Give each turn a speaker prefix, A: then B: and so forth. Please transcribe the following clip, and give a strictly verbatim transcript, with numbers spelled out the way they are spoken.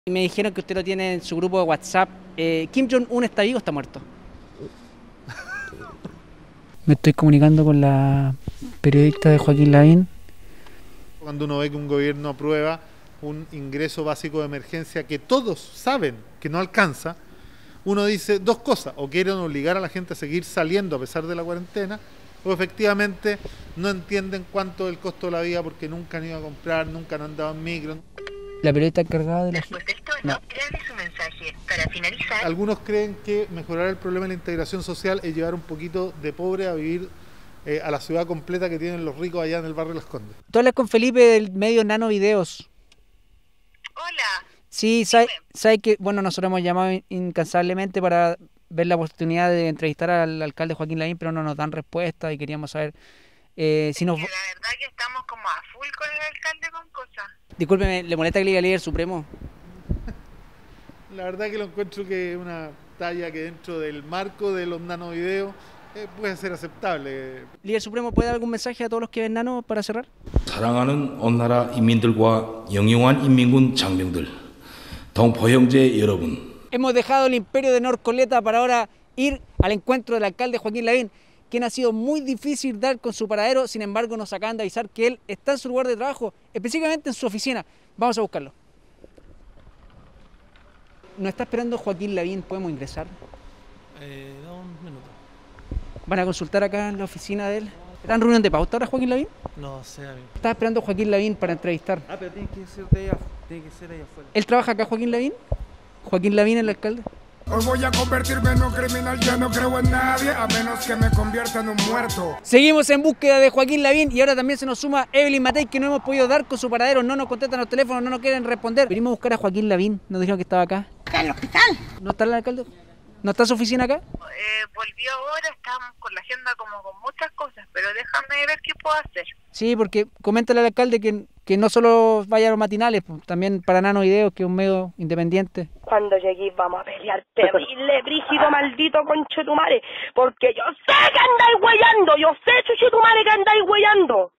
A: Y me dijeron que usted lo tiene en su grupo de WhatsApp. Eh, ¿Kim Jong-un está vivo o está muerto? Me estoy comunicando con la periodista de Joaquín Lavín.
B: Cuando uno ve que un gobierno aprueba un ingreso básico de emergencia que todos saben que no alcanza, uno dice dos cosas: o quieren obligar a la gente a seguir saliendo a pesar de la cuarentena, o efectivamente no entienden cuánto es el costo de la vida porque nunca han ido a comprar, nunca han andado en micro.
A: La periodista encargada de la...
C: Después de esto, no. Grabe su mensaje. Para finalizar...
B: Algunos creen que mejorar el problema de la integración social es llevar un poquito de pobre a vivir eh, a la ciudad completa que tienen los ricos allá en el barrio Las Condes.
A: Tú hablas con Felipe del medio Nano Videos.
C: Hola.
A: Sí, sabe, sabe que, bueno, nosotros hemos llamado incansablemente para ver la oportunidad de entrevistar al alcalde Joaquín Lavín, pero no nos dan respuesta y queríamos saber eh, si nos...
C: La verdad que estamos como a full con el alcalde con cosas.
A: Discúlpeme, ¿le molesta que le diga líder supremo?
B: La verdad que lo encuentro que es una talla que dentro del marco de los nanovideos eh, puede ser aceptable.
A: Líder supremo, ¿puede dar algún mensaje a todos los que ven nano para cerrar?
D: 사랑하는 온나라 인민들과 영영한 인민군 장병들, 동포 형제 여러분.
A: Hemos dejado el imperio de Norcoleta para ahora ir al encuentro del alcalde Joaquín Lavín, quien ha sido muy difícil dar con su paradero. Sin embargo, nos acaban de avisar que él está en su lugar de trabajo, específicamente en su oficina. Vamos a buscarlo. Nos está esperando Joaquín Lavín, ¿podemos ingresar?
E: Eh, da un minuto.
A: ¿Van a consultar acá en la oficina de él? ¿Está en reunión de pauta ahora Joaquín Lavín?
E: No sé, amigo.
A: Estaba esperando Joaquín Lavín para entrevistar.
E: Ah, pero tiene que ser de allá, tiene que ser allá afuera.
A: ¿Él trabaja acá, Joaquín Lavín? ¿Joaquín Lavín, el alcalde?
F: Hoy voy a convertirme en un criminal, ya no creo en nadie, a menos que me convierta en un muerto.
A: Seguimos en búsqueda de Joaquín Lavín y ahora también se nos suma Evelyn Matei, que no hemos podido dar con su paradero, no nos contestan los teléfonos, no nos quieren responder. Venimos a buscar a Joaquín Lavín, nos dijeron que estaba acá.
C: ¿Acá en el hospital?
A: ¿No está el alcalde? ¿No está su oficina acá?
C: Eh, volvió ahora, estamos con la agenda como con muchas cosas, pero déjame ver qué puedo hacer.
A: Sí, porque coméntale al alcalde que, que no solo vaya a los matinales, pues, también para Nano Videos, que es un medio independiente.
G: Cuando lleguéis vamos a pelear terrible, brígido, maldito conchetumare, porque yo sé que andáis huellando, yo sé, chuchetumare, que andáis huellando.